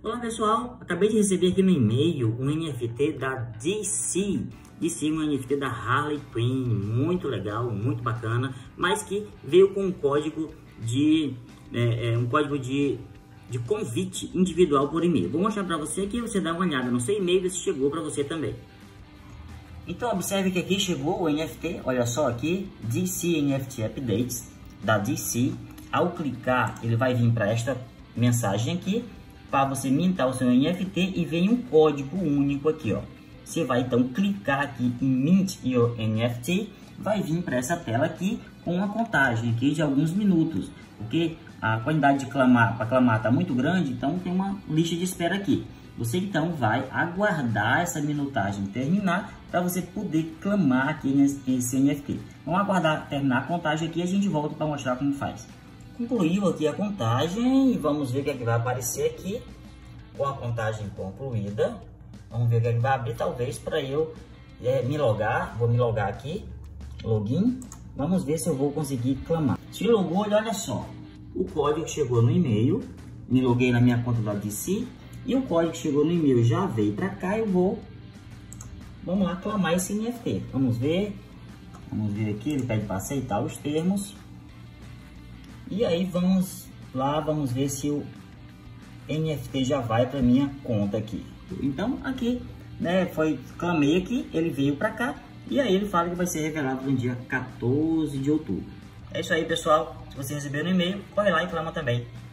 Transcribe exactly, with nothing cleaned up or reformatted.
Olá pessoal, acabei de receber aqui no e-mail um N F T da D C, D C, um N F T da Harley Quinn, muito legal, muito bacana, mas que veio com um código de, é, é, um código de, de convite individual por e-mail. Vou mostrar para você aqui, você dá uma olhada no seu e-mail se chegou para você também. Então observe que aqui chegou o N F T, olha só aqui, D C N F T Updates da D C. Ao clicar, ele vai vir para esta mensagem aqui, para você mintar o seu N F T e vem um código único aqui, ó. Você vai então clicar aqui em Mint Your N F T, vai vir para essa tela aqui com uma contagem aqui de alguns minutos, porque a quantidade de clamar para clamar está muito grande, então tem uma lista de espera aqui. Você então vai aguardar essa minutagem terminar para você poder clamar aqui nesse N F T. Vamos aguardar terminar a contagem aqui e a gente volta para mostrar como faz. Concluiu aqui a contagem e vamos ver o que é que vai aparecer aqui com a contagem concluída. Vamos ver o que é que vai abrir, talvez para eu é, me logar. Vou me logar aqui, login. Vamos ver se eu vou conseguir clamar. Se logou, olha só, o código chegou no e-mail, me loguei na minha conta da D C e o código chegou no e-mail já veio para cá. Eu vou, vamos lá, clamar esse N F T. Vamos ver, vamos ver aqui, ele pede para aceitar os termos. E aí vamos lá, vamos ver se o N F T já vai para minha conta aqui. Então aqui, né, foi, clamei aqui, ele veio para cá e aí ele fala que vai ser revelado no dia quatorze de outubro. É isso aí, pessoal. Se você recebeu no e-mail, corre lá e clama também.